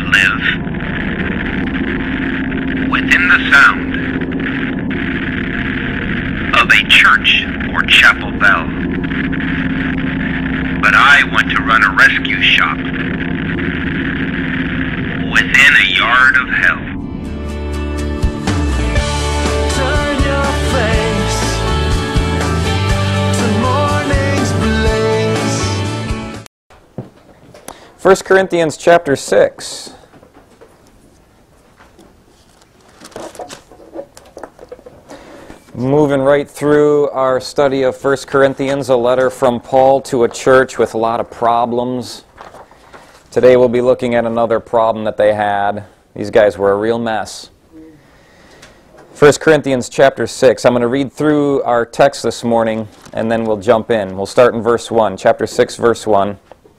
live within the sound of a church or chapel bell. But I want to run a rescue shop within a yard of hell. Turn your face to morning's blaze. 1 Corinthians chapter 6. Moving right through our study of 1 Corinthians, a letter from Paul to a church with a lot of problems. Today we'll be looking at another problem that they had. These guys were a real mess. 1 Corinthians chapter 6. I'm going to read through our text this morning and then we'll jump in. We'll start in verse 1. Chapter 6, verse 1.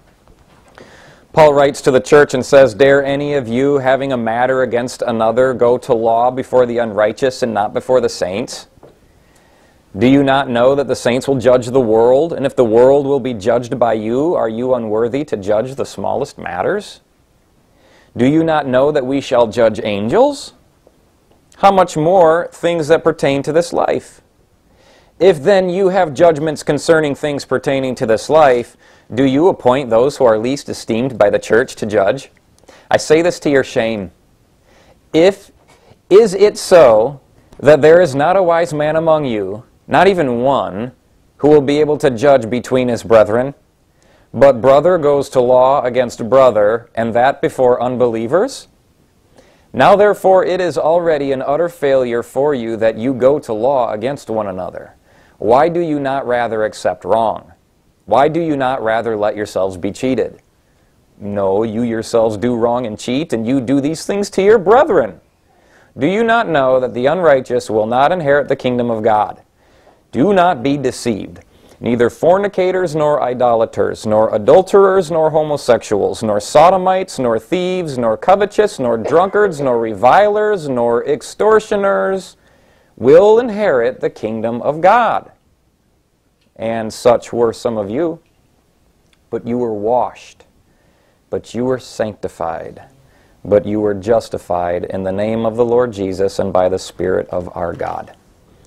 Paul writes to the church and says, "Dare any of you, having a matter against another, go to law before the unrighteous and not before the saints? Do you not know that the saints will judge the world? And if the world will be judged by you, are you unworthy to judge the smallest matters? Do you not know that we shall judge angels? How much more things that pertain to this life? If then you have judgments concerning things pertaining to this life, do you appoint those who are least esteemed by the church to judge? I say this to your shame. Is it so that there is not a wise man among you, not even one, who will be able to judge between his brethren? But brother goes to law against brother, and that before unbelievers? Now therefore it is already an utter failure for you that you go to law against one another. Why do you not rather accept wrong? Why do you not rather let yourselves be cheated? No, you yourselves do wrong and cheat, and you do these things to your brethren. Do you not know that the unrighteous will not inherit the kingdom of God? Do not be deceived. Neither fornicators, nor idolaters, nor adulterers, nor homosexuals, nor sodomites, nor thieves, nor covetous, nor drunkards, nor revilers, nor extortioners will inherit the kingdom of God. And such were some of you. But you were washed, but you were sanctified, but you were justified in the name of the Lord Jesus and by the Spirit of our God."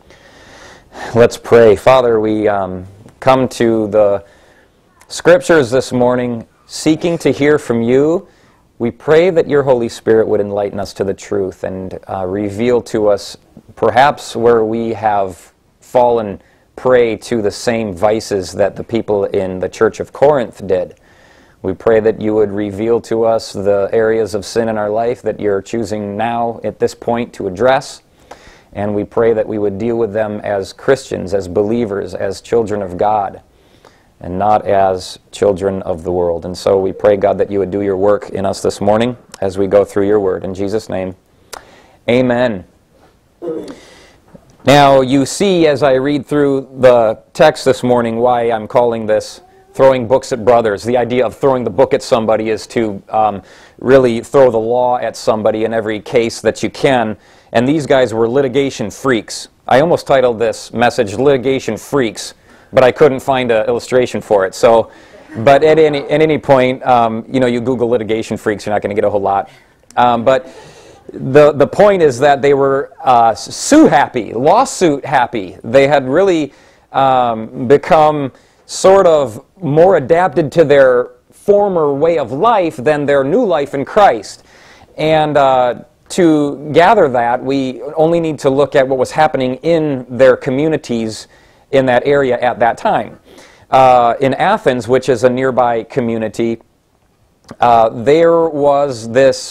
Let's pray. Father, we come to the Scriptures this morning seeking to hear from you. We pray that your Holy Spirit would enlighten us to the truth and reveal to us perhaps where we have fallen prey to the same vices that the people in the church of Corinth did. We pray that you would reveal to us the areas of sin in our life that you're choosing now at this point to address. And we pray that we would deal with them as Christians, as believers, as children of God, and not as children of the world. And so we pray, God, that you would do your work in us this morning as we go through your word. In Jesus' name, amen. Now, you see as I read through the text this morning why I'm calling this throwing books at brothers. The idea of throwing the book at somebody is to really throw the law at somebody in every case that you can. And these guys were litigation freaks. I almost titled this message "Litigation Freaks," but I couldn't find an illustration for it. So, but at any point, you Google litigation freaks, you're not going to get a whole lot. But the point is that they were sue happy, lawsuit happy. They had really become sort of more adapted to their former way of life than their new life in Christ. And to gather that, we only need to look at what was happening in their communities in that area at that time. In Athens, which is a nearby community, there was this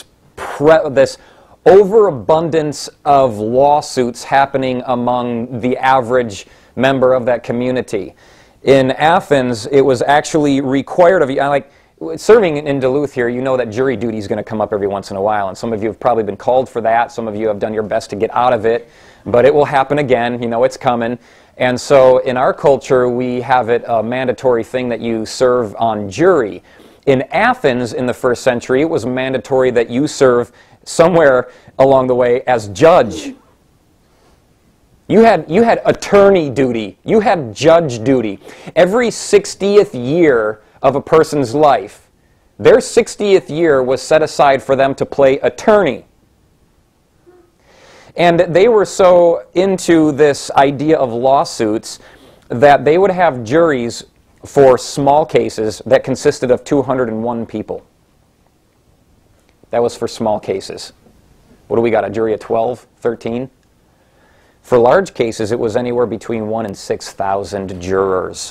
overabundance of lawsuits happening among the average member of that community. In Athens, it was actually required of you, like serving in Duluth here, you know that jury duty is going to come up every once in a while, and some of you have probably been called for that. Some of you have done your best to get out of it, but it will happen again. You know it's coming. And so in our culture, we have it a mandatory thing that you serve on jury. In Athens in the first century, it was mandatory that you serve somewhere along the way as judge. You had attorney duty. You had judge duty. Every 60th year of a person's life, Their 60th year was set aside for them to play attorney. And they were so into this idea of lawsuits that they would have juries for small cases that consisted of 201 people. That was for small cases. What do we got, a jury of 12, 13? For large cases, it was anywhere between 1,000 and 6,000 jurors.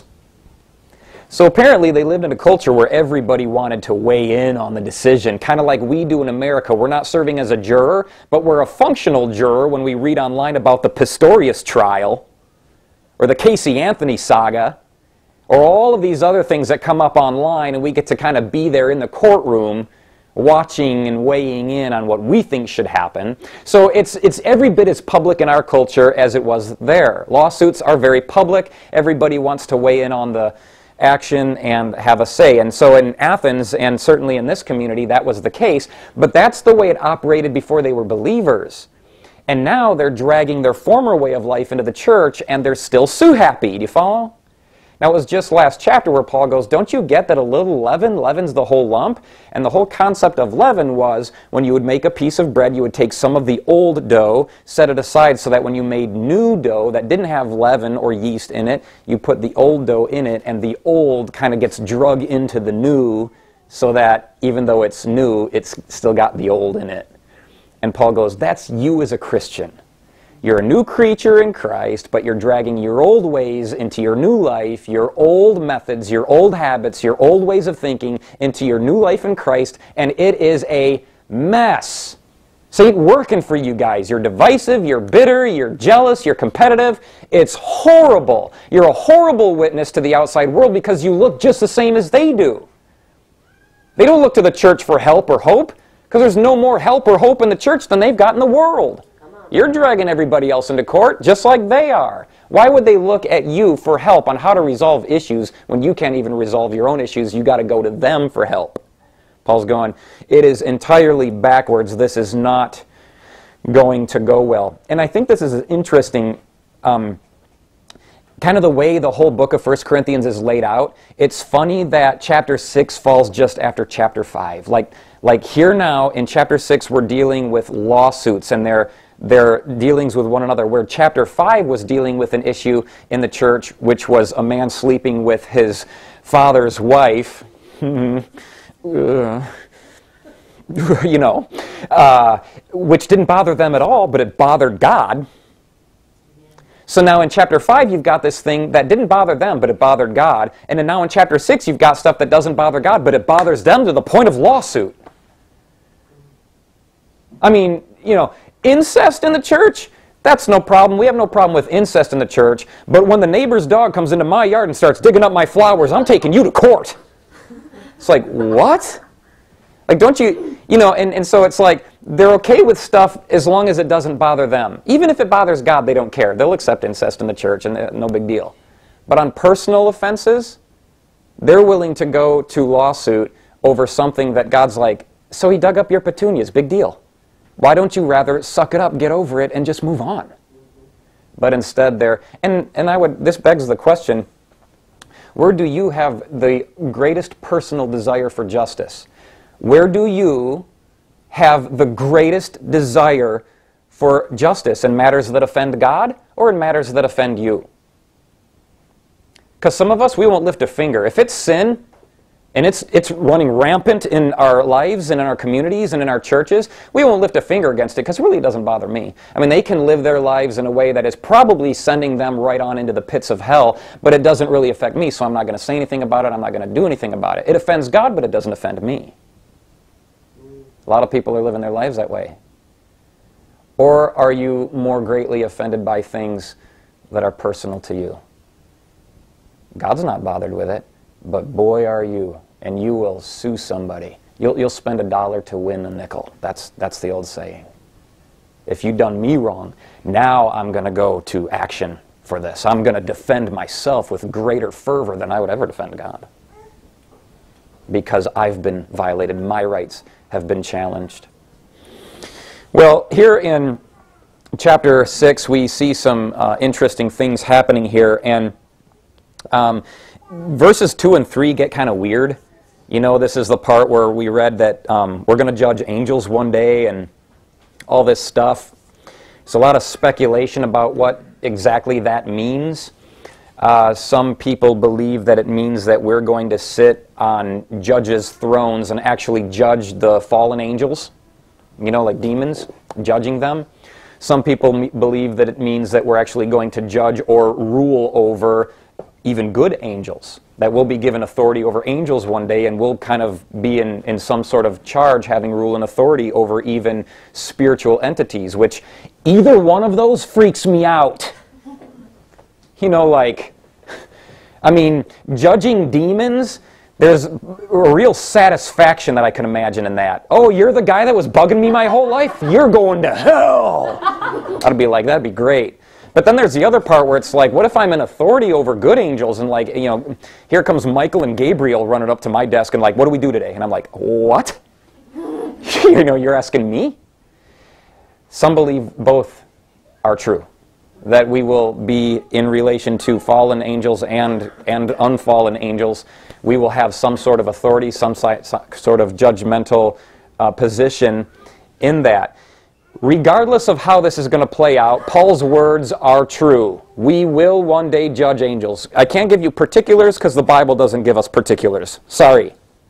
So apparently they lived in a culture where everybody wanted to weigh in on the decision, kind of like we do in America. We're not serving as a juror, but we're a functional juror when we read online about the Pistorius trial, or the Casey Anthony saga, or all of these other things that come up online, and we get to kind of be there in the courtroom watching and weighing in on what we think should happen. So it's every bit as public in our culture as it was there. Lawsuits are very public. Everybody wants to weigh in on the action and have a say. And so in Athens, and certainly in this community, that was the case. But that's the way it operated before they were believers. And now they're dragging their former way of life into the church, and they're still sue-happy. Do you follow? Now, it was just last chapter where Paul goes, don't you get that a little leaven leavens the whole lump? And the whole concept of leaven was when you would make a piece of bread, you would take some of the old dough, set it aside so that when you made new dough that didn't have leaven or yeast in it, you put the old dough in it, and the old kind of gets drug into the new so that even though it's new, it's still got the old in it. And Paul goes, that's you as a Christian. You're a new creature in Christ, but you're dragging your old ways into your new life, your old methods, your old habits, your old ways of thinking into your new life in Christ, and it is a mess. So it ain't working for you guys. You're divisive, you're bitter, you're jealous, you're competitive. It's horrible. You're a horrible witness to the outside world because you look just the same as they do. They don't look to the church for help or hope because there's no more help or hope in the church than they've got in the world. You're dragging everybody else into court just like they are. Why would they look at you for help on how to resolve issues when you can't even resolve your own issues? You got to go to them for help. Paul's going, it is entirely backwards. This is not going to go well. And I think this is interesting, kind of the way the whole book of 1 Corinthians is laid out. It's funny that chapter 6 falls just after chapter 5. Like here now in chapter 6 we're dealing with lawsuits and their dealings with one another, where chapter 5 was dealing with an issue in the church, which was a man sleeping with his father's wife, which didn't bother them at all, but it bothered God. So now in chapter 5 you've got this thing that didn't bother them, but it bothered God. And then now in chapter 6 you've got stuff that doesn't bother God, but it bothers them to the point of lawsuit. I mean, incest in the church, that's no problem. We have no problem with incest in the church. But when the neighbor's dog comes into my yard and starts digging up my flowers, I'm taking you to court. It's like, what? Like, don't you, and so it's like, they're okay with stuff as long as it doesn't bother them. Even if it bothers God, they don't care. They'll accept incest in the church, and no big deal. But on personal offenses, they're willing to go to lawsuit over something that God's like, so he dug up your petunias, big deal. Why don't you rather suck it up, get over it, and just move on? But instead they're, this begs the question, where do you have the greatest personal desire for justice? Where do you have the greatest desire for justice in matters that offend God or in matters that offend you? Because some of us, we won't lift a finger. If it's sin, and it's running rampant in our lives and in our communities and in our churches, we won't lift a finger against it because really it doesn't bother me. I mean, they can live their lives in a way that is probably sending them right on into the pits of hell, but it doesn't really affect me, so I'm not going to say anything about it. I'm not going to do anything about it. It offends God, but it doesn't offend me. A lot of people are living their lives that way. Or are you more greatly offended by things that are personal to you? God's not bothered with it, but boy are you. And you will sue somebody. You'll spend $1 to win a nickel. That's the old saying. If you've done me wrong, now I'm going to go to action for this. I'm going to defend myself with greater fervor than I would ever defend God. Because I've been violated. My rights have been challenged. Well, here in chapter 6, we see some interesting things happening here. And verses 2 and 3 get kind of weird. You know, this is the part where we read that we're going to judge angels one day and all this stuff. There's a lot of speculation about what exactly that means. Some people believe that it means that we're going to sit on judges' thrones and actually judge the fallen angels, you know, like demons, judging them. Some people believe that it means that we're actually going to judge or rule over even good angels, that we'll be given authority over angels one day, and we'll kind of be in some sort of charge, having rule and authority over even spiritual entities, which either one of those freaks me out. You know, like, I mean, judging demons, there's a real satisfaction that I can imagine in that. Oh, you're the guy that was bugging me my whole life? You're going to hell! I'd be like, that'd be great. But then there's the other part where it's like, what if I'm in authority over good angels, and like, you know, here comes Michael and Gabriel running up to my desk and like, what do we do today? And I'm like, what? You know, you're asking me? Some believe both are true. That we will be in relation to fallen angels and unfallen angels. We will have some sort of authority, some sort of judgmental position in that. Regardless of how this is going to play out, Paul's words are true. We will one day judge angels. I can't give you particulars because the Bible doesn't give us particulars. Sorry.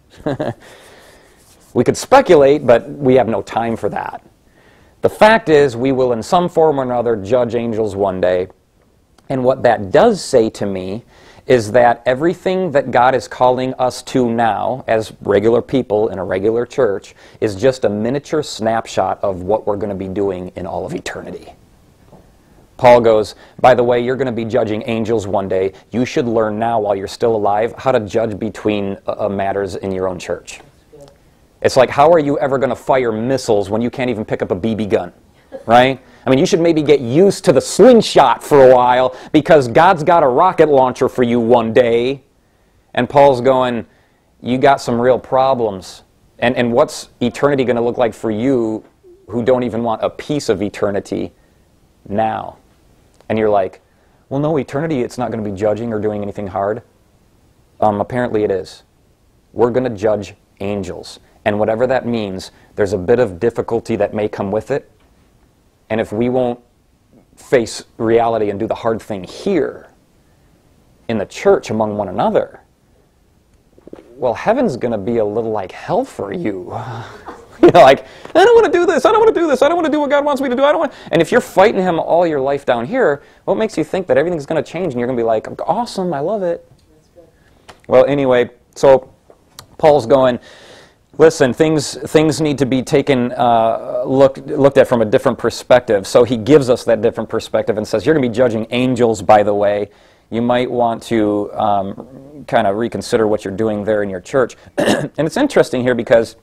We could speculate, but we have no time for that. The fact is, we will in some form or another judge angels one day. And what that does say to me is that everything that God is calling us to now, as regular people in a regular church, is just a miniature snapshot of what we're going to be doing in all of eternity. Paul goes, by the way, you're going to be judging angels one day. You should learn now, while you're still alive, how to judge between matters in your own church. It's like, how are you ever going to fire missiles when you can't even pick up a BB gun, right? I mean, you should maybe get used to the slingshot for a while, because God's got a rocket launcher for you one day. And Paul's going, you got some real problems. And what's eternity going to look like for you who don't even want a piece of eternity now? And you're like, well, no, eternity, it's not going to be judging or doing anything hard. Apparently it is. We're going to judge angels. And whatever that means, there's a bit of difficulty that may come with it. And if we won't face reality and do the hard thing here, in the church among one another, well, heaven's going to be a little like hell for you. You know, like, I don't want to do this, I don't want to do this, I don't want to do what God wants me to do, I don't want. And if you're fighting him all your life down here, what makes you think that everything's going to change and you're going to be like, awesome, I love it? Well, anyway, so Paul's going, listen, things need to be taken, looked at from a different perspective. So he gives us that different perspective and says, you're going to be judging angels, by the way. You might want to kind of reconsider what you're doing there in your church. And it's interesting here because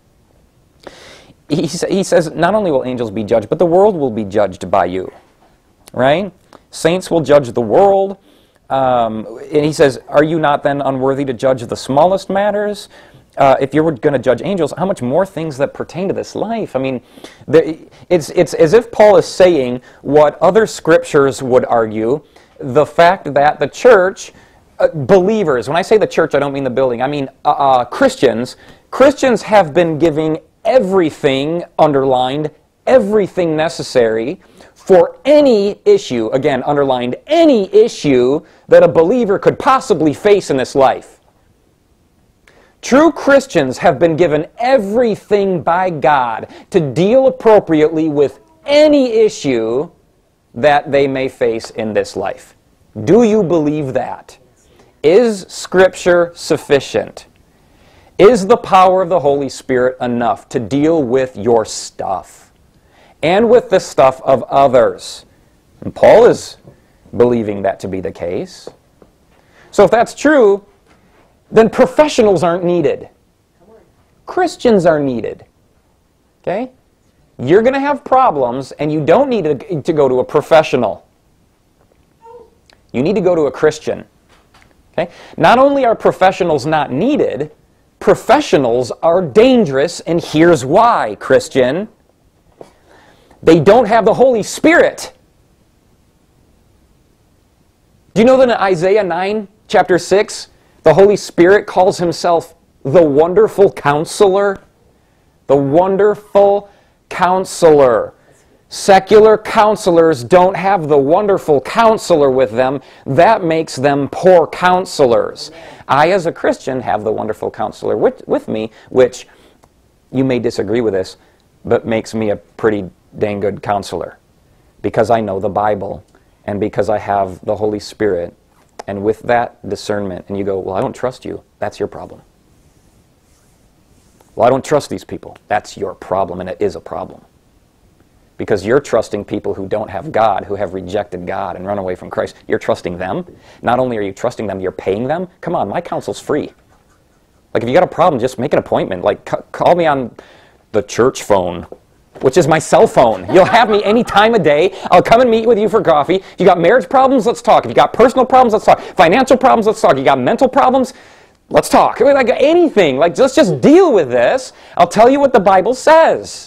he says, not only will angels be judged, but the world will be judged by you, right? Saints will judge the world. And he says, are you not then unworthy to judge the smallest matters? If you were going to judge angels, how much more things that pertain to this life? I mean, it's as if Paul is saying what other scriptures would argue, the fact that the church, believers, when I say the church, I don't mean the building, I mean Christians have been giving everything, underlined, everything necessary for any issue, again, underlined, any issue that a believer could possibly face in this life. True Christians have been given everything by God to deal appropriately with any issue that they may face in this life. Do you believe that? Is Scripture sufficient? Is the power of the Holy Spirit enough to deal with your stuff and with the stuff of others? And Paul is believing that to be the case. So if that's true, then professionals aren't needed. Christians are needed. Okay? You're going to have problems, and you don't need to go to a professional. You need to go to a Christian. Okay? Not only are professionals not needed, professionals are dangerous, and here's why, Christian. They don't have the Holy Spirit. Do you know that in Isaiah 9, chapter 6, the Holy Spirit calls himself the wonderful counselor? The wonderful counselor. Secular counselors don't have the wonderful counselor with them. That makes them poor counselors. I, as a Christian, have the wonderful counselor with me, which you may disagree with this, but makes me a pretty dang good counselor. Because I know the Bible, and because I have the Holy Spirit, and with that discernment, and you go, well, I don't trust you. That's your problem. Well, I don't trust these people. That's your problem, and it is a problem. Because you're trusting people who don't have God, who have rejected God and run away from Christ. You're trusting them. Not only are you trusting them, you're paying them. Come on, my counsel's free. Like, if you got a problem, just make an appointment. Like, call me on the church phone, which is my cell phone. You'll have me any time of day. I'll come and meet with you for coffee. If you got marriage problems, let's talk. If you got personal problems, let's talk. Financial problems, let's talk. You got mental problems, let's talk. Like, anything. Like, let's just deal with this. I'll tell you what the Bible says.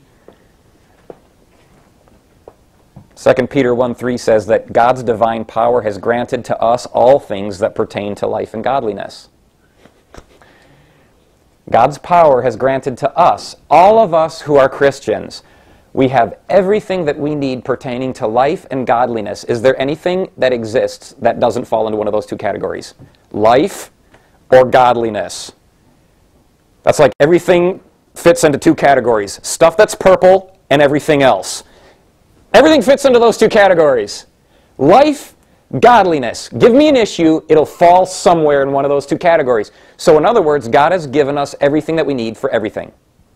2 Peter 1:3 says that God's divine power has granted to us all things that pertain to life and godliness. God's power has granted to us, all of us who are Christians, we have everything that we need pertaining to life and godliness. Is there anything that exists that doesn't fall into one of those two categories? Life or godliness? That's like everything fits into two categories. Stuff that's purple and everything else. Everything fits into those two categories. Life, godliness. Give me an issue, it'll fall somewhere in one of those two categories. So in other words, God has given us everything that we need for everything.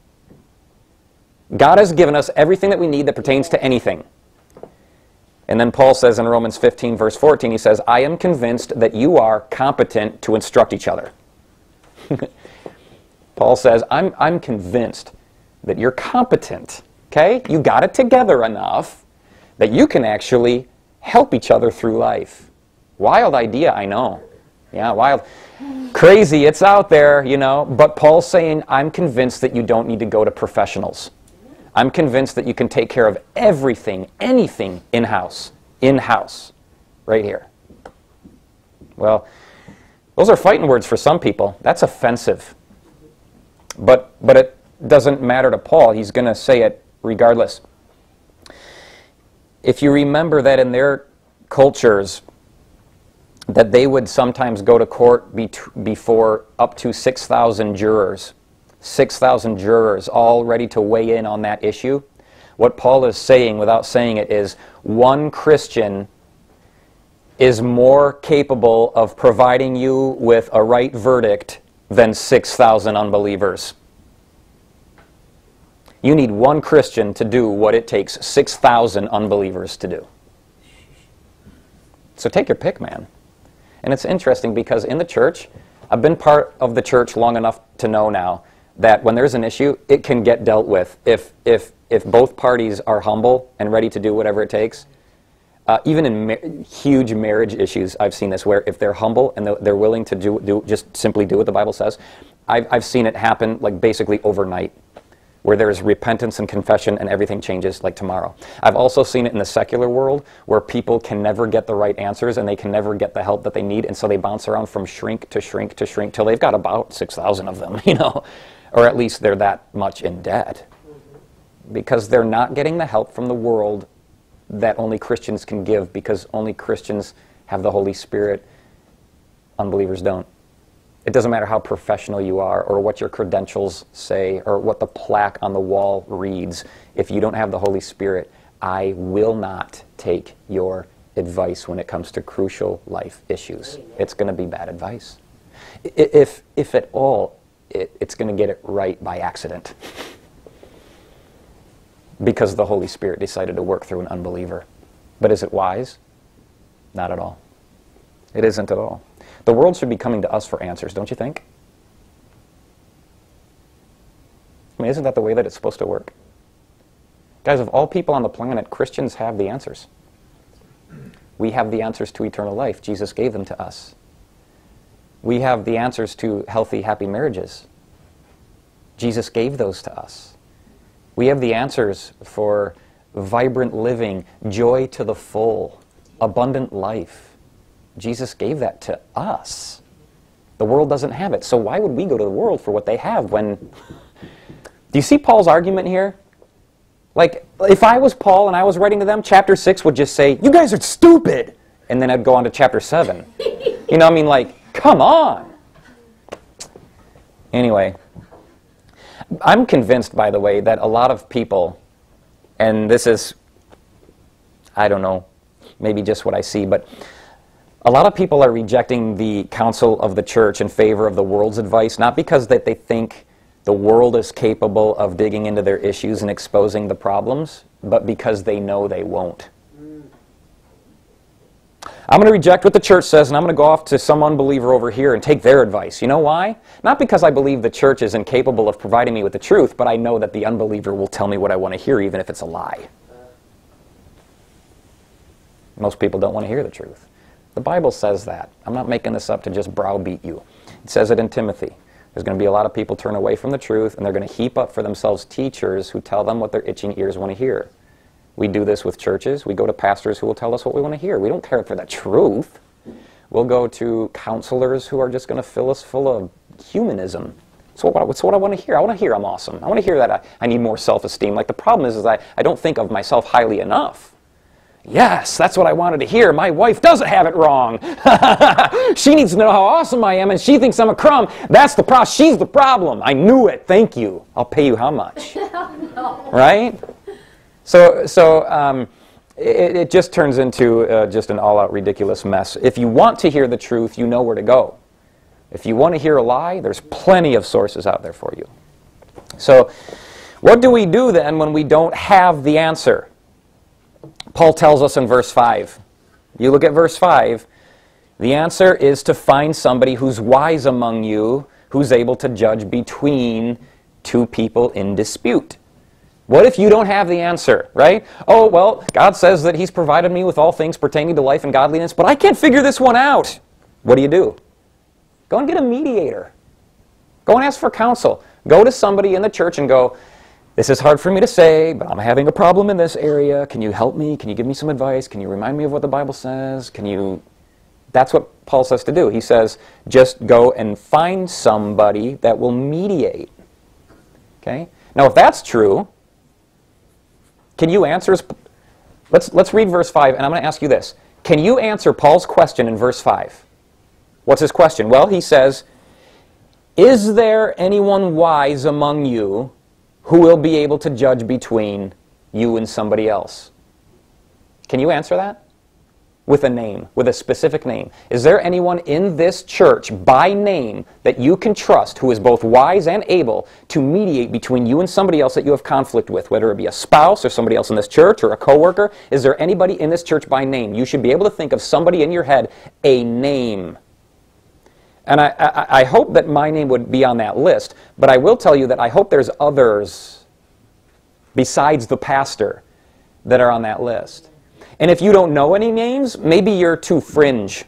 God has given us everything that we need that pertains to anything. And then Paul says in Romans 15, verse 14, he says, I am convinced that you are competent to instruct each other. Paul says, I'm convinced that you're competent. Okay? You got it together enough that you can actually help each other through life. Wild idea, I know. Yeah, wild. Crazy, it's out there, you know. But Paul's saying, I'm convinced that you don't need to go to professionals. I'm convinced that you can take care of everything, anything in-house. In-house. Right here. Well, those are fighting words for some people. That's offensive. But it doesn't matter to Paul. He's going to say it regardless. If you remember that in their cultures, that they would sometimes go to court before up to 6,000 jurors. 6,000 jurors all ready to weigh in on that issue. What Paul is saying, without saying it, is one Christian is more capable of providing you with a right verdict than 6,000 unbelievers. You need one Christian to do what it takes 6,000 unbelievers to do. So take your pick, man. And it's interesting because in the church, I've been part of the church long enough to know now that when there's an issue, it can get dealt with if both parties are humble and ready to do whatever it takes. Even in huge marriage issues, I've seen this, where if they're humble and they're willing to just simply do what the Bible says, I've seen it happen like basically overnight, where there's repentance and confession and everything changes like tomorrow. I've also seen it in the secular world where people can never get the right answers and they can never get the help that they need, and so they bounce around from shrink to shrink to shrink till they've got about 6,000 of them, you know, or at least they're that much in debt because they're not getting the help from the world that only Christians can give, because only Christians have the Holy Spirit. Unbelievers don't. It doesn't matter how professional you are or what your credentials say or what the plaque on the wall reads. If you don't have the Holy Spirit, I will not take your advice when it comes to crucial life issues. It's going to be bad advice. If at all, it's going to get it right by accident. Because the Holy Spirit decided to work through an unbeliever. But is it wise? Not at all. It isn't at all. The world should be coming to us for answers, don't you think? I mean, isn't that the way that it's supposed to work? Guys, of all people on the planet, Christians have the answers. We have the answers to eternal life. Jesus gave them to us. We have the answers to healthy, happy marriages. Jesus gave those to us. We have the answers for vibrant living, joy to the full, abundant life. Jesus gave that to us. The world doesn't have it. So why would we go to the world for what they have when... Do you see Paul's argument here? Like, if I was Paul and I was writing to them, chapter 6 would just say, you guys are stupid! And then I'd go on to chapter 7. You know, I mean, like, come on! Anyway, I'm convinced, by the way, that a lot of people, and this is, I don't know, maybe just what I see, but a lot of people are rejecting the counsel of the church in favor of the world's advice, not because that they think the world is capable of digging into their issues and exposing the problems, but because they know they won't. I'm going to reject what the church says, and I'm going to go off to some unbeliever over here and take their advice. You know why? Not because I believe the church is incapable of providing me with the truth, but I know that the unbeliever will tell me what I want to hear, even if it's a lie. Most people don't want to hear the truth. The Bible says that. I'm not making this up to just browbeat you. It says it in Timothy. There's going to be a lot of people turn away from the truth, and they're going to heap up for themselves teachers who tell them what their itching ears want to hear. We do this with churches. We go to pastors who will tell us what we want to hear. We don't care for the truth. We'll go to counselors who are just going to fill us full of humanism. So what I want to hear. I want to hear I'm awesome. I want to hear that I need more self-esteem. Like, the problem is I don't think of myself highly enough. Yes, that's what I wanted to hear. My wife doesn't have it wrong. She needs to know how awesome I am, and she thinks I'm a crumb. That's the problem. She's the problem. I knew it. Thank you. I'll pay you how much? No. Right? So it just turns into just an all-out ridiculous mess. If you want to hear the truth, you know where to go. If you want to hear a lie, there's plenty of sources out there for you. So what do we do then when we don't have the answer? Paul tells us in verse 5. You look at verse 5. The answer is to find somebody who's wise among you, who's able to judge between two people in dispute. What if you don't have the answer, right? Oh, well, God says that He's provided me with all things pertaining to life and godliness, but I can't figure this one out. What do? Go and get a mediator. Go and ask for counsel. Go to somebody in the church and go, this is hard for me to say, but I'm having a problem in this area. Can you help me? Can you give me some advice? Can you remind me of what the Bible says? That's what Paul says to do. He says, just go and find somebody that will mediate. Okay? Now, if that's true, can you answer let's read verse 5, and I'm going to ask you this. Can you answer Paul's question in verse 5? What's his question? Well, he says, is there anyone wise among you who will be able to judge between you and somebody else? Can you answer that? With a name, with a specific name. Is there anyone in this church by name that you can trust who is both wise and able to mediate between you and somebody else that you have conflict with, whether it be a spouse or somebody else in this church or a coworker? Is there anybody in this church by name? You should be able to think of somebody in your head, a name. And I hope that my name would be on that list, but I will tell you that I hope there's others besides the pastor that are on that list. And if you don't know any names, maybe you're too fringe.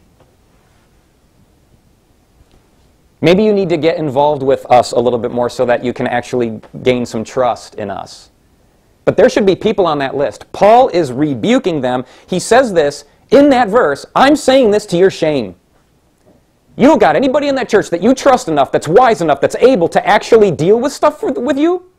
Maybe you need to get involved with us a little bit more so that you can actually gain some trust in us. But there should be people on that list. Paul is rebuking them. He says this in that verse, I'm saying this to your shame. You don't got anybody in that church that you trust enough, that's wise enough, that's able to actually deal with stuff with you?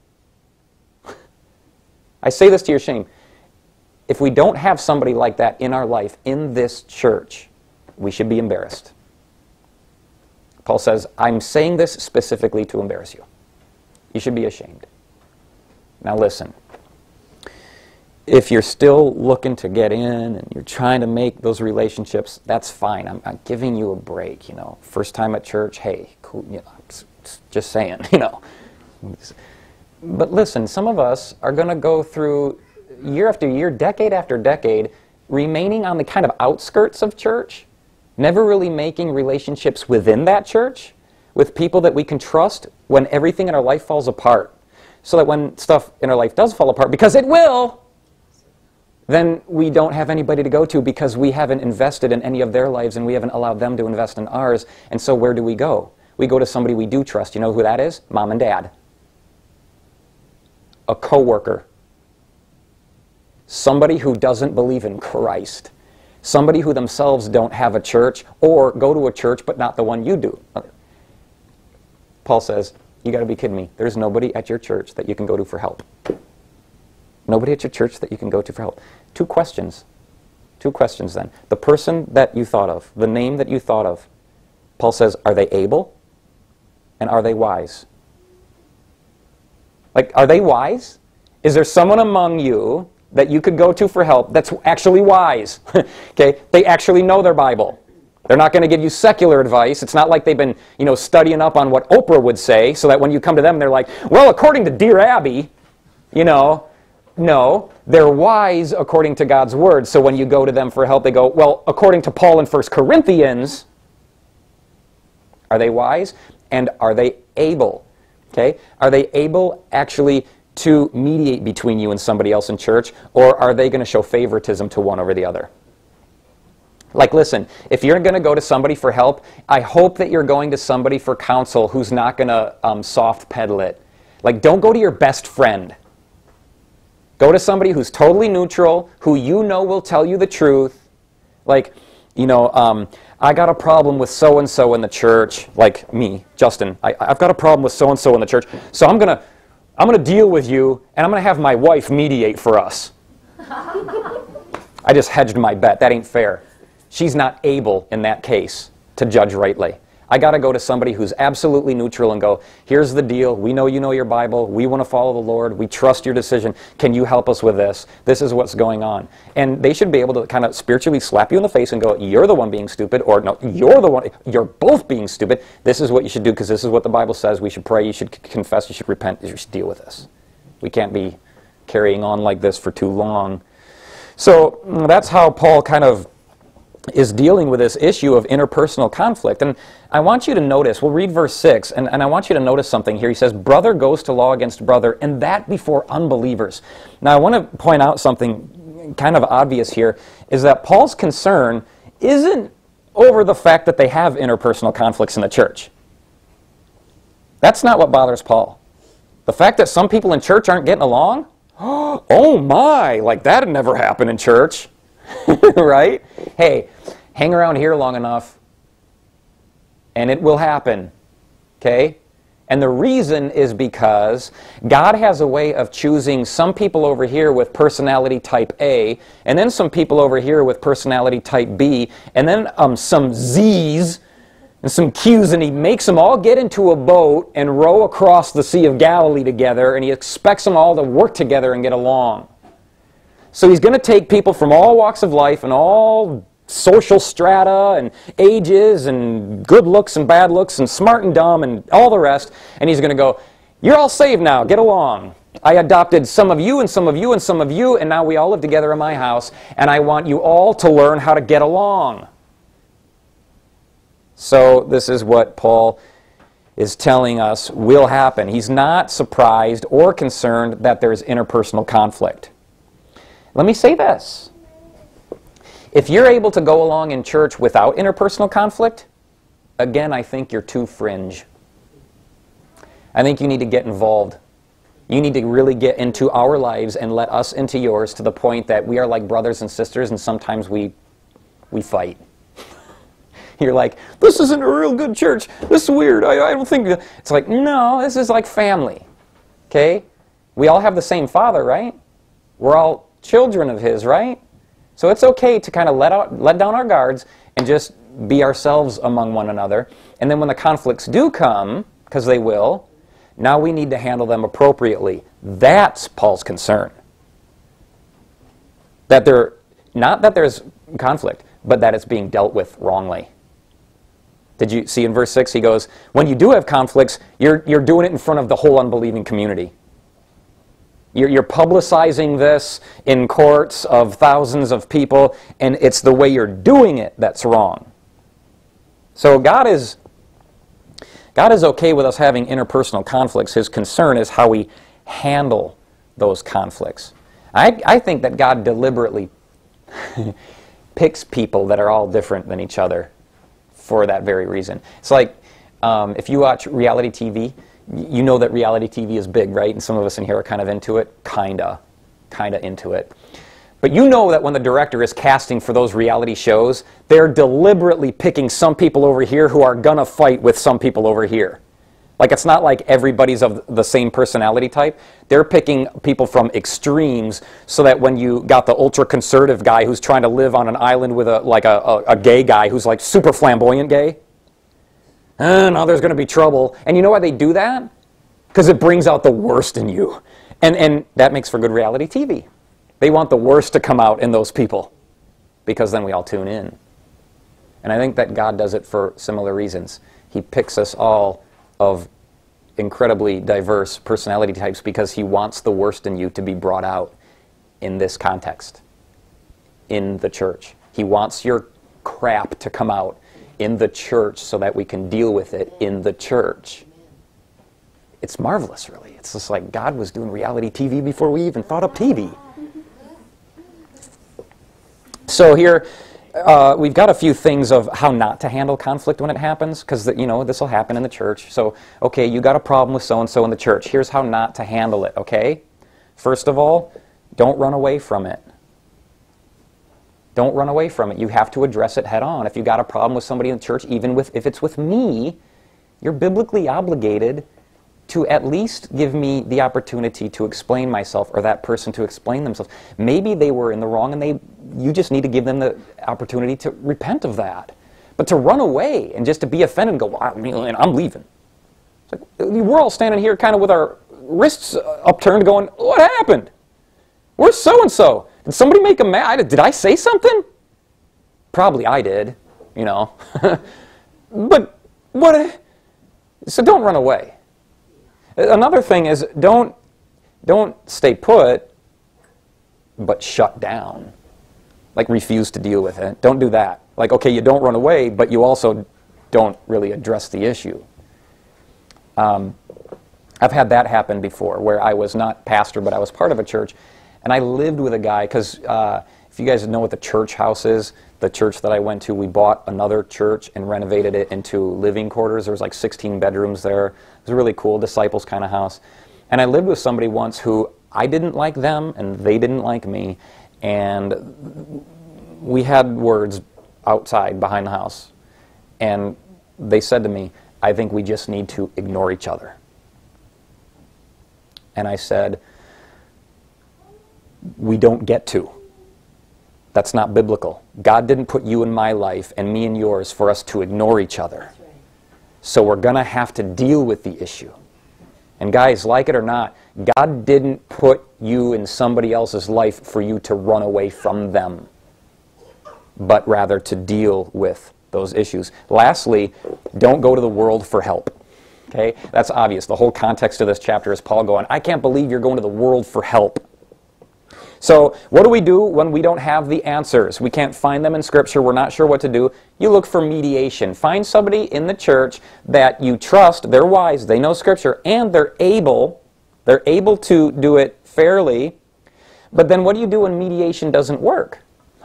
I say this to your shame. If we don't have somebody like that in our life, in this church, we should be embarrassed. Paul says, I'm saying this specifically to embarrass you. You should be ashamed. Now listen. If you're still looking to get in and you're trying to make those relationships, that's fine. I'm giving you a break, you know. First time at church, hey, cool, you know, just saying, you know. But listen, some of us are going to go through year after year, decade after decade, remaining on the kind of outskirts of church, never really making relationships within that church with people that we can trust when everything in our life falls apart. So that when stuff in our life does fall apart, because it will, then we don't have anybody to go to because we haven't invested in any of their lives and we haven't allowed them to invest in ours. And so where do we go? We go to somebody we do trust. You know who that is? Mom and dad. A coworker. Somebody who doesn't believe in Christ. somebody who themselves don't have a church, or go to a church but not the one you do. Paul says, you got to be kidding me. There's nobody at your church that you can go to for help. Nobody at your church that you can go to for help. Two questions. Two questions then. The person that you thought of, the name that you thought of, Paul says, are they able? And are they wise? Like, are they wise? Is there someone among you that you could go to for help that's actually wise? Okay? They actually know their Bible. They're not going to give you secular advice. It's not like they've been, studying up on what Oprah would say, so that when you come to them, they're like, well, according to Dear Abby, no, they're wise according to God's Word. So when you go to them for help, they go, well, according to Paul in 1 Corinthians, are they wise? And are they able? Okay? Are they able actually to mediate between you and somebody else in church, or are they going to show favoritism to one over the other? Like, listen, if you're going to go to somebody for help, I hope that you're going to somebody for counsel who's not going to soft pedal it. Like, don't go to your best friend. Go to somebody who's totally neutral, who you know will tell you the truth. Like, I got a problem with so-and-so in the church, like me, Justin. I've got a problem with so-and-so in the church, so I'm going to deal with you, and I'm going to have my wife mediate for us. I just hedged my bet. That ain't fair. She's not able, in that case, to judge rightly. I got to go to somebody who's absolutely neutral and go, here's the deal. We know you know your Bible. We want to follow the Lord. We trust your decision. Can you help us with this? This is what's going on. And they should be able to kind of spiritually slap you in the face and go, you're the one being stupid, or no, you're the one, you're both being stupid. This is what you should do because this is what the Bible says. We should pray. You should confess. You should repent. You should deal with this. We can't be carrying on like this for too long. So that's how Paul kind of is dealing with this issue of interpersonal conflict. And I want you to notice, we'll read verse 6, and I want you to notice something here. He says, brother goes to law against brother, and that before unbelievers. Now I want to point out something kind of obvious here, is that Paul's concern isn't over the fact that they have interpersonal conflicts in the church. That's not what bothers Paul. The fact that some people in church aren't getting along? Oh my, like that had never happened in church. Right? Hey, hang around here long enough and it will happen. Okay? And the reason is because God has a way of choosing some people over here with personality type A, and then some people over here with personality type B, and then some Z's and some Q's, and he makes them all get into a boat and row across the Sea of Galilee together, and he expects them all to work together and get along. So he's going to take people from all walks of life and all social strata and ages and good looks and bad looks and smart and dumb and all the rest, and he's going to go, you're all saved now, get along. I adopted some of you and some of you and some of you, and now we all live together in my house, and I want you all to learn how to get along. So this is what Paul is telling us will happen. He's not surprised or concerned that there's interpersonal conflict. Let me say this. If you're able to go along in church without interpersonal conflict, again, I think you're too fringe. I think you need to get involved. You need to really get into our lives and let us into yours to the point that we are like brothers and sisters, and sometimes we fight. You're like, this isn't a real good church. This is weird. I don't think... It's like, no, this is like family. Okay? We all have the same Father, right? We're all children of His, right? So it's okay to kind of let down our guards and just be ourselves among one another. And then when the conflicts do come, because they will, now we need to handle them appropriately. That's Paul's concern. Not that there's conflict, but that it's being dealt with wrongly. Did you see in verse 6, he goes, when you do have conflicts, you're doing it in front of the whole unbelieving community. You're publicizing this in courts of thousands of people, and it's the way you're doing it that's wrong. So God is okay with us having interpersonal conflicts. His concern is how we handle those conflicts. I think that God deliberately picks people that are all different than each other for that very reason. It's like if you watch reality TV, you know that reality TV is big, right? And some of us in here are kind of into it. Kinda into it. But you know that when the director is casting for those reality shows, they're deliberately picking some people over here who are gonna fight with some people over here. Like, it's not like everybody's of the same personality type. They're picking people from extremes so that when you got the ultra-conservative guy who's trying to live on an island with a gay guy who's like super flamboyant gay, now there's gonna be trouble. And you know why they do that? Because it brings out the worst in you. And that makes for good reality TV. They want the worst to come out in those people, because then we all tune in. And I think that God does it for similar reasons. He picks us all of incredibly diverse personality types because he wants the worst in you to be brought out in this context, in the church. He wants your crap to come out in the church so that we can deal with it in the church. It's marvelous, really. It's just like God was doing reality TV before we even thought of TV. So here, we've got a few things of how not to handle conflict when it happens, because you know this will happen in the church. So, okay, you got a problem with so-and-so in the church. Here's how not to handle it, okay? First of all, don't run away from it. Don't run away from it. You have to address it head on. If you got a problem with somebody in the church, even if it's with me, you're biblically obligated to at least give me the opportunity to explain myself, or that person to explain themselves. Maybe they were in the wrong and you just need to give them the opportunity to repent of that. But to run away and just to be offended and go, well, I'm leaving. It's like, we're all standing here kind of with our wrists upturned going, what happened? Where's so-and-so? Did somebody make a mad? Did I say something? Probably I did, you know. But what? So don't run away. Another thing is don't stay put, but shut down. Like refuse to deal with it. Don't do that. Like, okay, you don't run away, but you also don't really address the issue. I've had that happen before, where I was not pastor, but I was part of a church, and I lived with a guy, because if you guys know what the church house is, the church that I went to, we bought another church and renovated it into living quarters. There was like 16 bedrooms there. It was a really cool disciples kind of house. And I lived with somebody once who I didn't like them, and they didn't like me, and we had words outside behind the house. And they said to me, I think we just need to ignore each other. And I said, we don't get to. That's not biblical. God didn't put you in my life and me in yours for us to ignore each other. So we're going to have to deal with the issue. And guys, like it or not, God didn't put you in somebody else's life for you to run away from them, but rather to deal with those issues. Lastly, don't go to the world for help. Okay? That's obvious. The whole context of this chapter is Paul going, I can't believe you're going to the world for help. So what do we do when we don't have the answers? We can't find them in Scripture. We're not sure what to do. You look for mediation. Find somebody in the church that you trust. They're wise. They know Scripture. And they're able to do it fairly. But then what do you do when mediation doesn't work?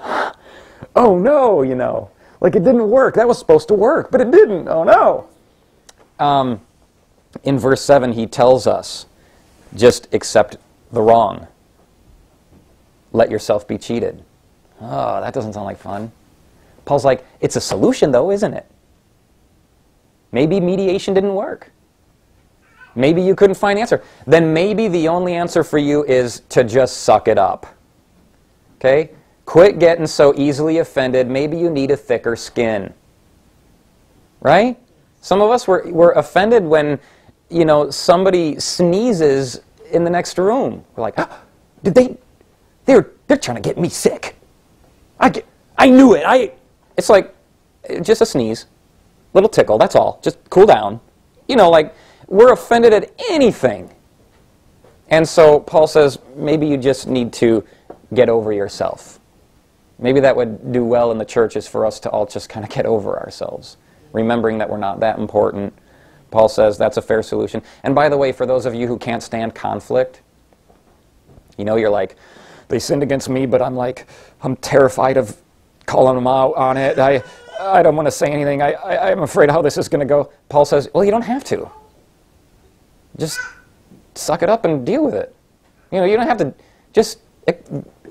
Oh no, you know. Like it didn't work. That was supposed to work, but it didn't. Oh no. In verse 7, he tells us, just accept the wrong. Let yourself be cheated. Oh, that doesn't sound like fun. Paul's like, it's a solution though, isn't it? Maybe mediation didn't work. Maybe you couldn't find the answer. Then maybe the only answer for you is to just suck it up. Okay? Quit getting so easily offended. Maybe you need a thicker skin. Right? Some of us were offended when, you know, somebody sneezes in the next room. We're like, oh, did they... They're trying to get me sick. I knew it. It's like, just a sneeze. Little tickle, that's all. Just cool down. You know, like, we're offended at anything. And so Paul says, maybe you just need to get over yourself. Maybe that would do well in the church, is for us to all just kind of get over ourselves, remembering that we're not that important. Paul says that's a fair solution. And by the way, for those of you who can't stand conflict, you know, you're like, they sinned against me, but I'm terrified of calling them out on it. I don't want to say anything. I'm afraid how this is going to go. Paul says, well, you don't have to. Just suck it up and deal with it. You know, you don't have to. Just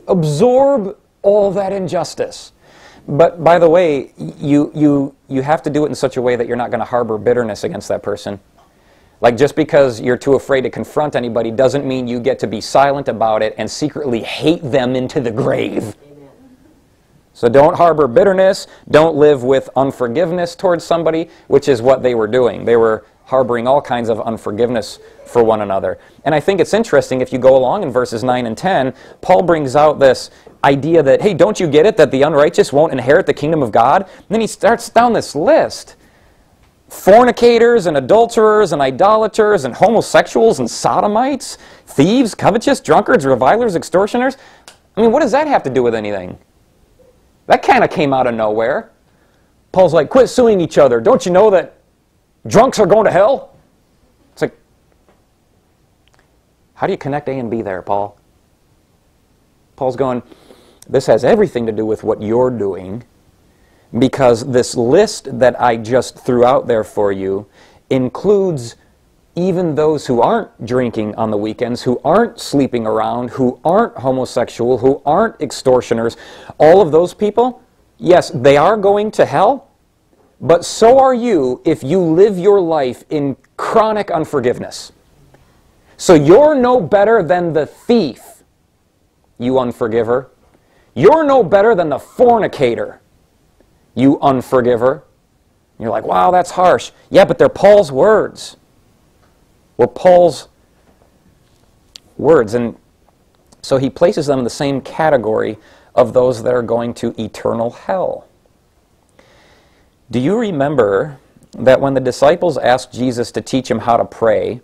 absorb all that injustice. But by the way, you have to do it in such a way that you're not going to harbor bitterness against that person. Like, just because you're too afraid to confront anybody doesn't mean you get to be silent about it and secretly hate them into the grave. Amen. So don't harbor bitterness. Don't live with unforgiveness towards somebody, which is what they were doing. They were harboring all kinds of unforgiveness for one another. And I think it's interesting, if you go along in verses 9 and 10, Paul brings out this idea that, hey, don't you get it that the unrighteous won't inherit the kingdom of God? And then he starts down this list. Fornicators and adulterers and idolaters and homosexuals and sodomites, thieves, covetous, drunkards, revilers, extortioners. I mean, what does that have to do with anything? That kind of came out of nowhere. Paul's like, quit suing each other. Don't you know that drunks are going to hell? It's like, how do you connect A and B there, Paul? Paul's going, this has everything to do with what you're doing, because this list that I just threw out there for you includes even those who aren't drinking on the weekends, who aren't sleeping around, who aren't homosexual, who aren't extortioners. All of those people, yes, they are going to hell, but so are you if you live your life in chronic unforgiveness. So you're no better than the thief, you unforgiver. You're no better than the fornicator, you unforgiver. You're like, wow, that's harsh. Yeah, but they're Paul's words. Well, Paul's words. And so he places them in the same category of those that are going to eternal hell. Do you remember that when the disciples asked Jesus to teach him how to pray,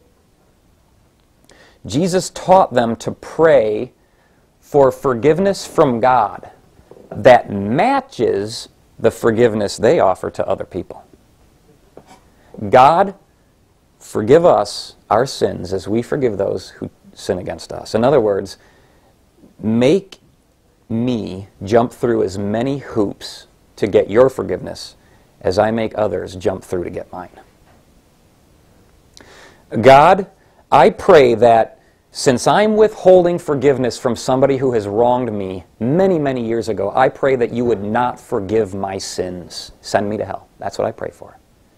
Jesus taught them to pray for forgiveness from God that matches the forgiveness they offer to other people. God, forgive us our sins as we forgive those who sin against us. In other words, make me jump through as many hoops to get your forgiveness as I make others jump through to get mine. God, I pray that since I'm withholding forgiveness from somebody who has wronged me many, many years ago, I pray that you would not forgive my sins. Send me to hell. That's what I pray for.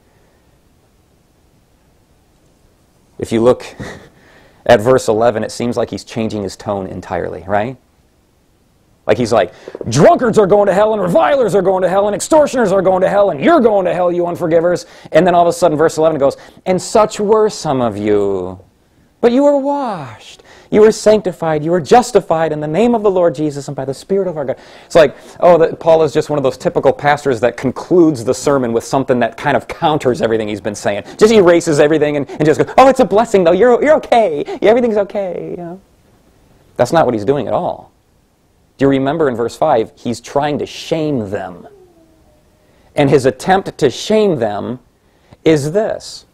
If you look at verse 11, it seems like he's changing his tone entirely, right? Like he's like, drunkards are going to hell, and revilers are going to hell, and extortioners are going to hell, and you're going to hell, you unforgivers. And then all of a sudden, verse 11 goes, and such were some of you. But you were washed, you were sanctified, you were justified in the name of the Lord Jesus and by the Spirit of our God. It's like, oh, Paul is just one of those typical pastors that concludes the sermon with something that kind of counters everything he's been saying. Just erases everything and just goes, oh, it's a blessing though, you're okay, yeah, everything's okay. You know? That's not what he's doing at all. Do you remember in verse 5, he's trying to shame them. And his attempt to shame them is this.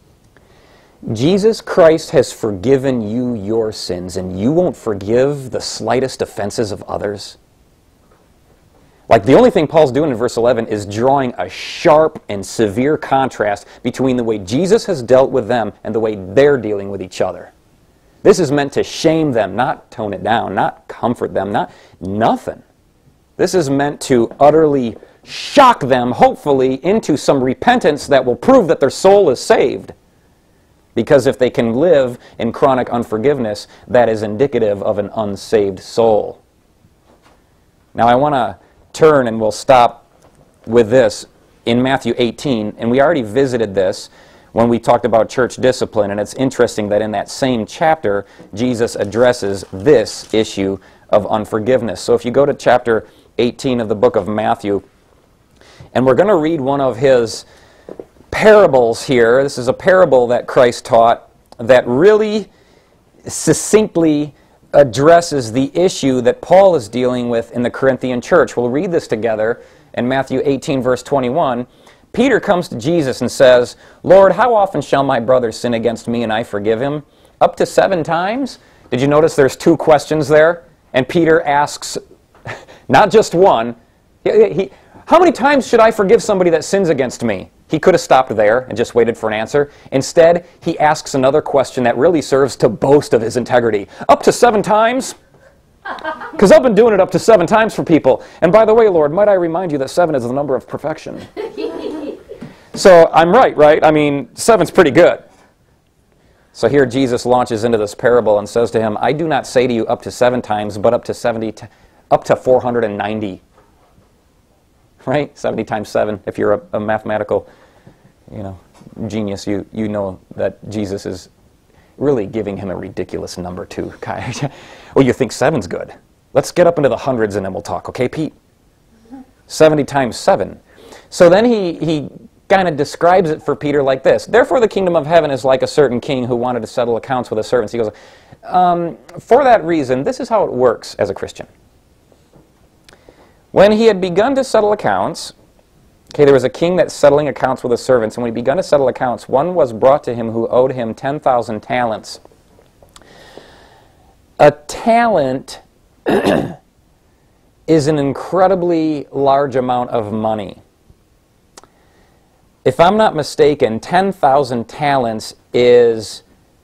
Jesus Christ has forgiven you your sins, and you won't forgive the slightest offenses of others? Like, the only thing Paul's doing in verse 11 is drawing a sharp and severe contrast between the way Jesus has dealt with them and the way they're dealing with each other. This is meant to shame them, not tone it down, not comfort them, nothing. This is meant to utterly shock them, hopefully, into some repentance that will prove that their soul is saved. Because if they can live in chronic unforgiveness, that is indicative of an unsaved soul. Now I want to turn, and we'll stop with this, in Matthew 18, and we already visited this when we talked about church discipline, and it's interesting that in that same chapter, Jesus addresses this issue of unforgiveness. So if you go to chapter 18 of the book of Matthew, and we're going to read one of his parables here. This is a parable that Christ taught that really succinctly addresses the issue that Paul is dealing with in the Corinthian church. We'll read this together in Matthew 18, verse 21. Peter comes to Jesus and says, Lord, how often shall my brother sin against me and I forgive him? Up to 7 times? Did you notice there's 2 questions there? And Peter asks, not just one, how many times should I forgive somebody that sins against me? He could have stopped there and just waited for an answer. Instead, he asks another question that really serves to boast of his integrity. Up to 7 times? Because I've been doing it up to 7 times for people. And by the way, Lord, might I remind you that 7 is the number of perfection. So I'm right? I mean, 7's pretty good. So here Jesus launches into this parable and says to him, I do not say to you up to 7 times, but up to 490. Right? 70 times 7. If you're a mathematical, genius, you know that Jesus is really giving him a ridiculous number too. Well, you think 7's good. Let's get up into the hundreds and then we'll talk, okay, Pete? 70 times 7. So then he kind of describes it for Peter like this. Therefore the kingdom of heaven is like a certain king who wanted to settle accounts with his servants. He goes, for that reason, this is how it works as a Christian. When he had begun to settle accounts, okay, there was a king that's settling accounts with his servants, and when he begun to settle accounts, one was brought to him who owed him 10,000 talents. A talent is an incredibly large amount of money. If I'm not mistaken, 10,000 talents is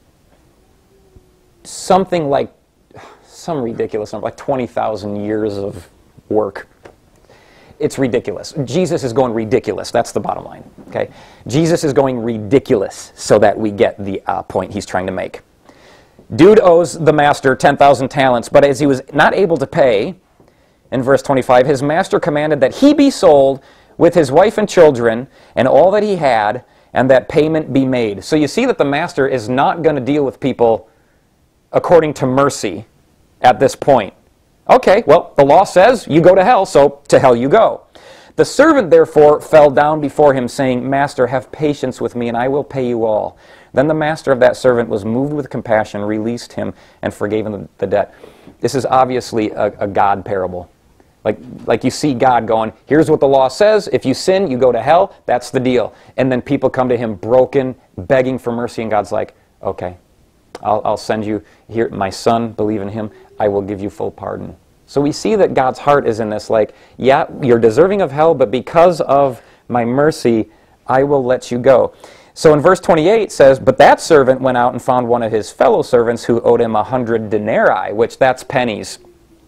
something like, some ridiculous number, like 20,000 years of work. It's ridiculous. Jesus is going ridiculous. That's the bottom line. Okay? Jesus is going ridiculous so that we get the point he's trying to make. Dude owes the master 10,000 talents, but as he was not able to pay, in verse 25, his master commanded that he be sold with his wife and children and all that he had, and that payment be made. So you see that the master is not going to deal with people according to mercy at this point. Okay, well, the law says you go to hell, so to hell you go. The servant therefore fell down before him, saying, Master, have patience with me, and I will pay you all. Then the master of that servant was moved with compassion, released him, and forgave him the debt. This is obviously a God parable. Like you see God going, here's what the law says, if you sin, you go to hell, that's the deal. And then people come to him broken, begging for mercy, and God's like, okay, I'll send you here, my son, believe in him, I will give you full pardon. So we see that God's heart is in this, like, yeah, you're deserving of hell, but because of my mercy, I will let you go. So in verse 28 it says, but that servant went out and found one of his fellow servants who owed him 100 denarii, which that's pennies.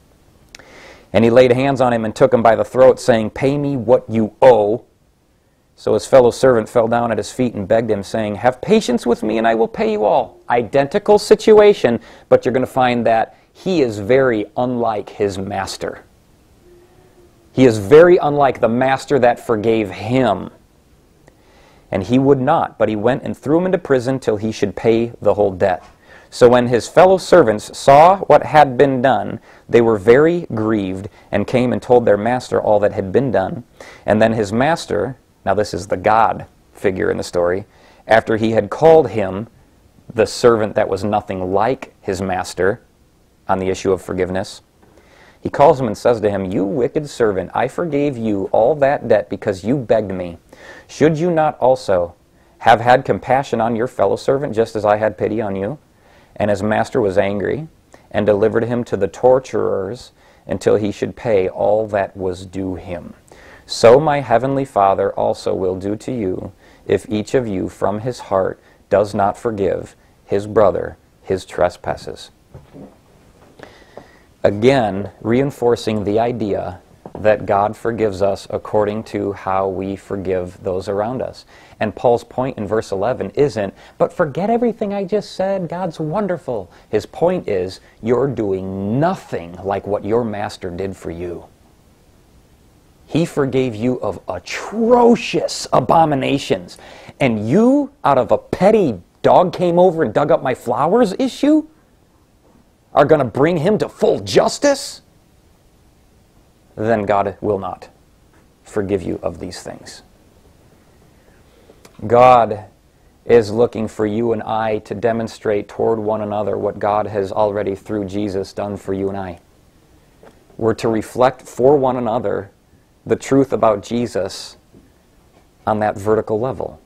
And he laid hands on him and took him by the throat, saying, pay me what you owe. So his fellow servant fell down at his feet and begged him, saying, have patience with me and I will pay you all. Identical situation, but you're going to find that he is very unlike his master. He is very unlike the master that forgave him. And he would not, but he went and threw him into prison till he should pay the whole debt. So when his fellow servants saw what had been done, they were very grieved, and came and told their master all that had been done. And then his master, now this is the God figure in the story, after he had called him, the servant that was nothing like his master, on the issue of forgiveness, he calls him and says to him, you wicked servant, I forgave you all that debt because you begged me. Should you not also have had compassion on your fellow servant, just as I had pity on you? And his master was angry, and delivered him to the torturers until he should pay all that was due him. So my heavenly Father also will do to you, if each of you from his heart does not forgive his brother his trespasses. Again, reinforcing the idea that God forgives us according to how we forgive those around us. And Paul's point in verse 11 isn't, but forget everything I just said, God's wonderful. His point is, you're doing nothing like what your master did for you. He forgave you of atrocious abominations. And you, out of a petty dog came over and dug up my flowers issue, are going to bring him to full justice? Then God will not forgive you of these things. God is looking for you and I to demonstrate toward one another what God has already through Jesus done for you and I. We're to reflect for one another the truth about Jesus on that vertical level.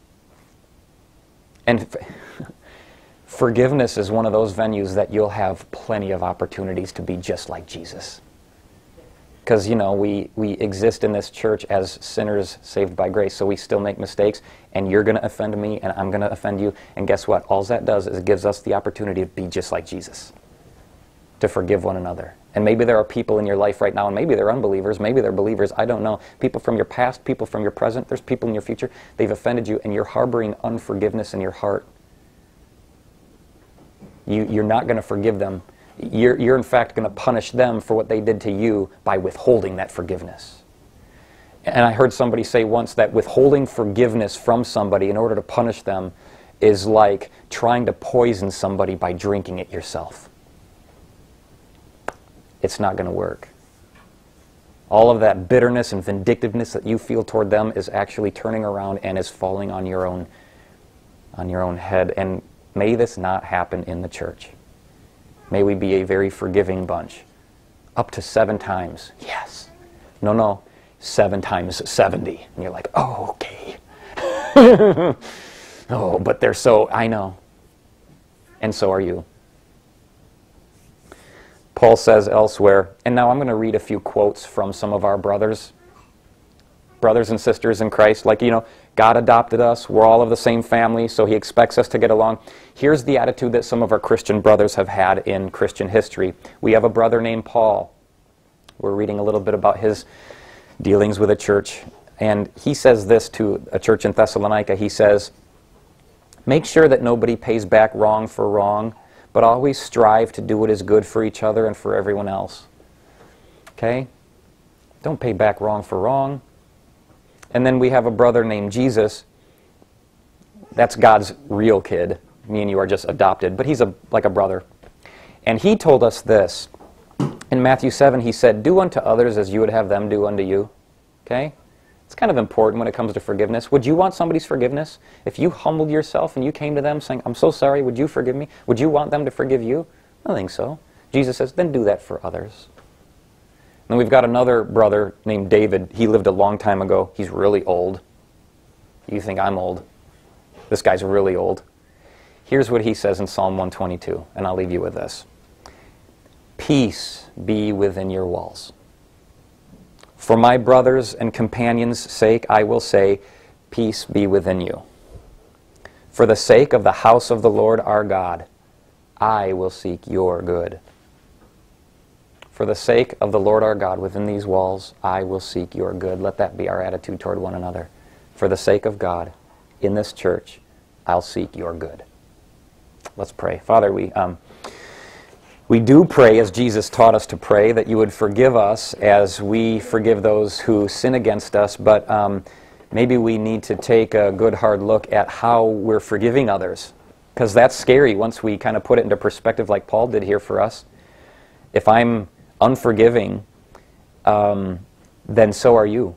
And forgiveness is one of those venues that you'll have plenty of opportunities to be just like Jesus. Because, you know, we exist in this church as sinners saved by grace, so we still make mistakes, and you're going to offend me, and I'm going to offend you, and guess what? All that does is it gives us the opportunity to be just like Jesus. to forgive one another. And maybe there are people in your life right now, and maybe they're unbelievers, maybe they're believers, I don't know. People from your past, people from your present, there's people in your future, they've offended you, and you're harboring unforgiveness in your heart. You're not going to forgive them. You're in fact going to punish them for what they did to you by withholding that forgiveness. And I heard somebody say once that withholding forgiveness from somebody in order to punish them is like trying to poison somebody by drinking it yourself. It's not going to work. All of that bitterness and vindictiveness that you feel toward them is actually turning around and is falling on your own head. And may this not happen in the church. May we be a very forgiving bunch. Up to 7 times. Yes. No. 7 times 70. And you're like, oh, okay. Oh, but they're so, I know. And so are you. Paul says elsewhere, and now I'm going to read a few quotes from some of our brothers and sisters in Christ. Like, God adopted us. We're all of the same family, so He expects us to get along. Here's the attitude that some of our Christian brothers have had in Christian history. We have a brother named Paul. We're reading a little bit about his dealings with a church. And he says this to a church in Thessalonica. He says, "Make sure that nobody pays back wrong for wrong, but always strive to do what is good for each other and for everyone else." Okay? Don't pay back wrong for wrong. And then we have a brother named Jesus. That's God's real kid. Me and you are just adopted, but he's like a brother. And he told us this. In Matthew 7, he said, "Do unto others as you would have them do unto you." Okay? It's kind of important when it comes to forgiveness. Would you want somebody's forgiveness? If you humbled yourself and you came to them saying, "I'm so sorry, would you forgive me?" Would you want them to forgive you? I don't think so. Jesus says, then do that for others. And we've got another brother named David. He lived a long time ago. He's really old. You think I'm old. This guy's really old. Here's what he says in Psalm 122, and I'll leave you with this. "Peace be within your walls. For my brothers and companions' sake, I will say, peace be within you. For the sake of the house of the Lord our God, I will seek your good." For the sake of the Lord our God within these walls, I will seek your good. Let that be our attitude toward one another. For the sake of God, in this church, I'll seek your good. Let's pray. Father, we do pray as Jesus taught us to pray, that you would forgive us as we forgive those who sin against us, but maybe we need to take a good hard look at how we're forgiving others, because that's scary once we kind of put it into perspective like Paul did here for us. If I'm unforgiving, then so are you.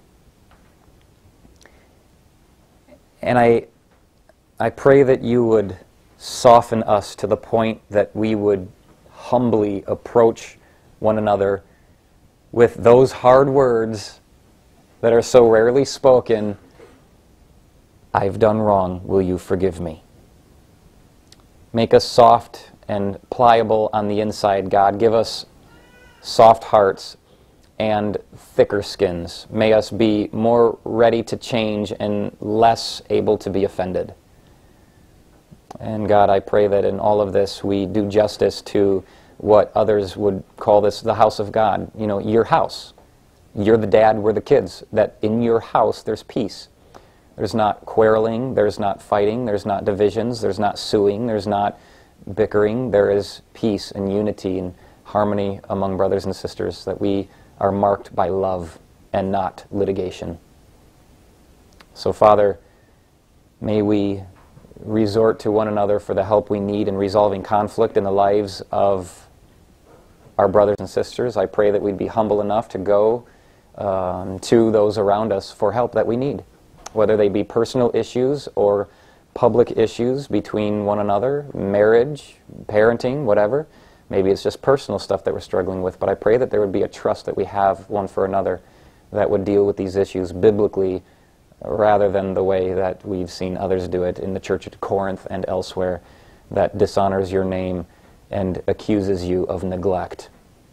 And I pray that you would soften us to the point that we would humbly approach one another with those hard words that are so rarely spoken. "I've done wrong, will you forgive me?" Make us soft and pliable on the inside, God. Give us soft hearts and thicker skins. May us be more ready to change and less able to be offended. And God, I pray that in all of this we do justice to what others would call this the house of God. Your house. You're the dad, we're the kids. That in your house there's peace. There's not quarreling, there's not fighting, there's not divisions, there's not suing, there's not bickering. There is peace and unity and harmony among brothers and sisters, that we are marked by love and not litigation. So Father, may we resort to one another for the help we need in resolving conflict in the lives of our brothers and sisters. I pray that we'd be humble enough to go to those around us for help that we need, whether they be personal issues or public issues between one another, marriage, parenting, whatever. Maybe it's just personal stuff that we're struggling with, but I pray that there would be a trust that we have one for another that would deal with these issues biblically rather than the way that we've seen others do it in the church at Corinth and elsewhere, that dishonors your name and accuses you of neglect.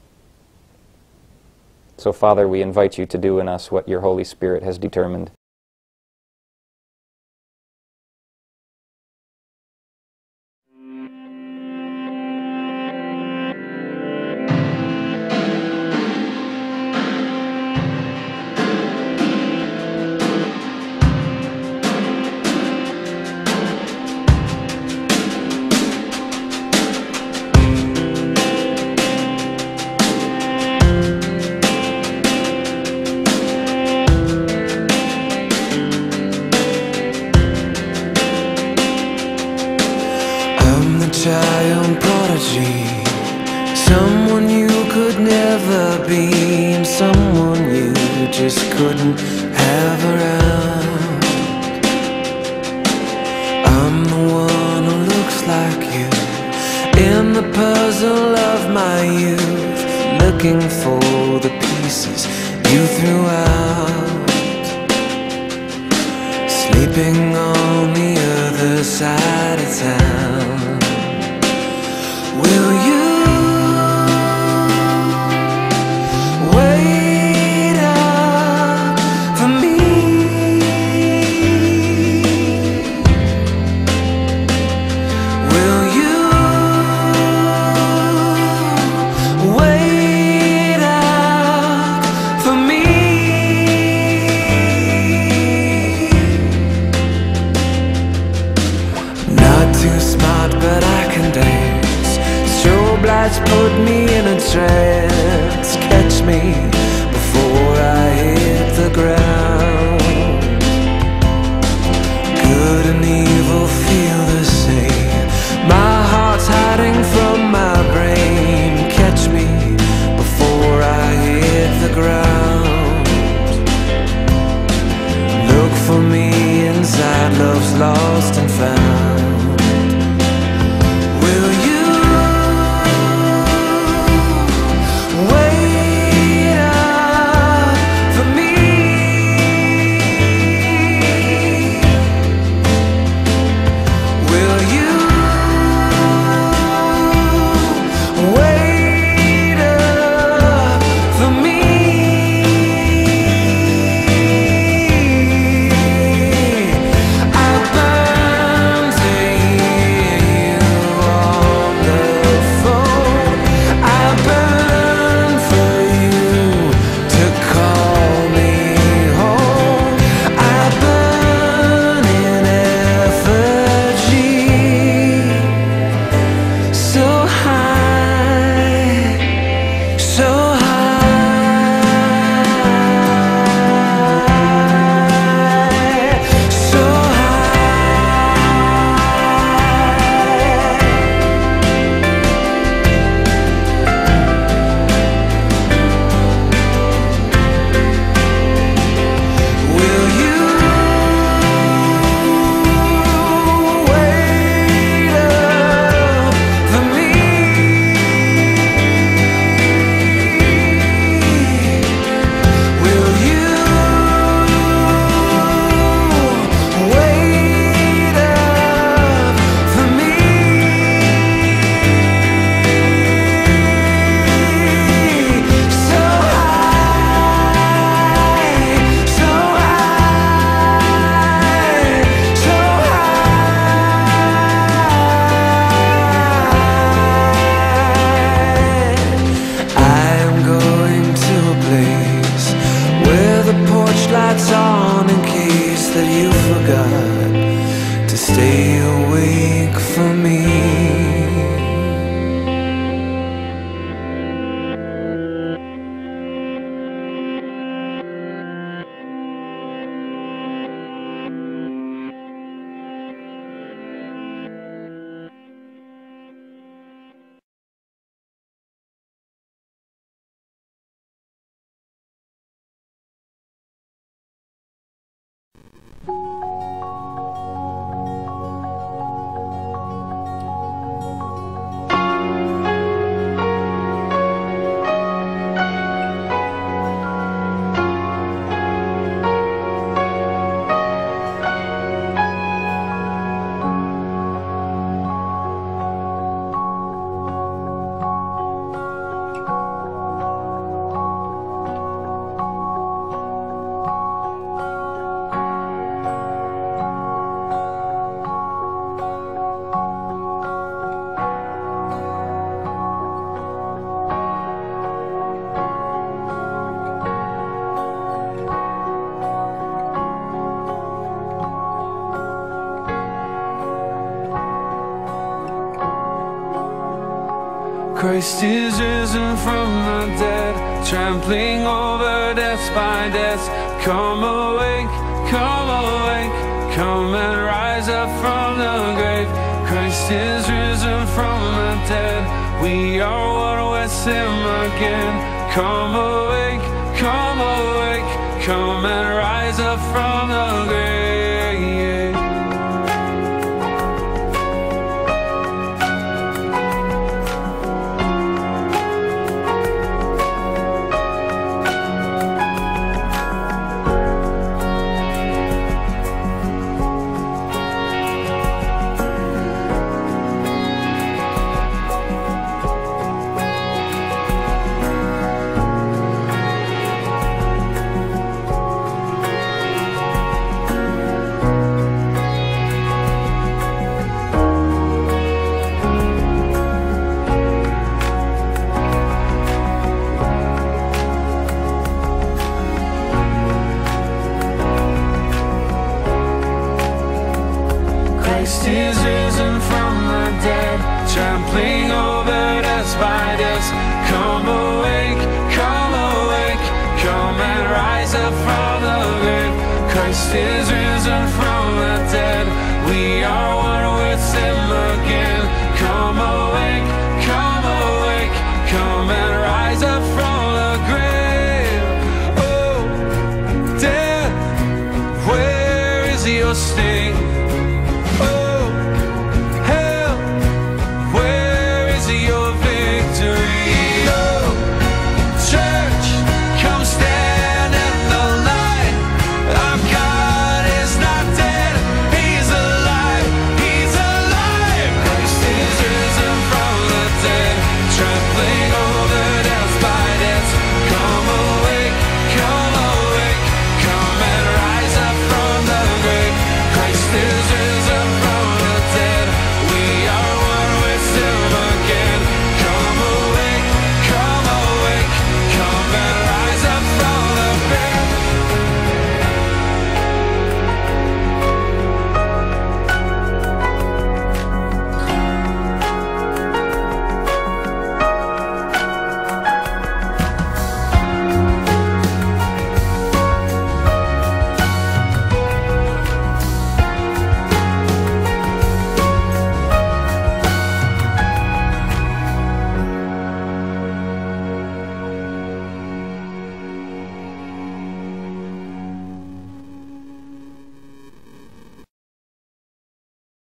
So Father, we invite you to do in us what your Holy Spirit has determined. child prodigy, someone you could never be, and someone you just couldn't have around. I'm the one who looks like you in the puzzle of my youth, looking for the pieces you threw out, sleeping on the other side of town. Will you wait up for me? Will you wait up for me? Not too smart, but I can dance. Strobe lights put me in a trance. Catch me before I hit the ground. Good and evil feel the same. My heart's hiding from my brain. Catch me before I hit the ground. Look for me inside love's lost and found. Will you wait up for me? Will you wait up for me? I burn to you on the phone. I burn for you to call me home. I burn in effigy, so high, so high, so Will you wait up for me? Will you wait up for me? So high, so high, so high. I'm going to a place where the porch lights on in case that you forgot to stay awake for me. Christ is risen from the dead, trampling over death by death. Come awake, come awake, come and rise up from the grave. Christ Christ is risen from the dead. We are one with him again. Come awake, come awake, come and rise up from the grave. Christ is risen from the dead, trampling over death by death. Come awake, come awake, come and rise up from the grave. Christ is risen from the dead. We are one with him again. Come awake, come awake, come and rise up from the grave. Oh, death, where is your sting?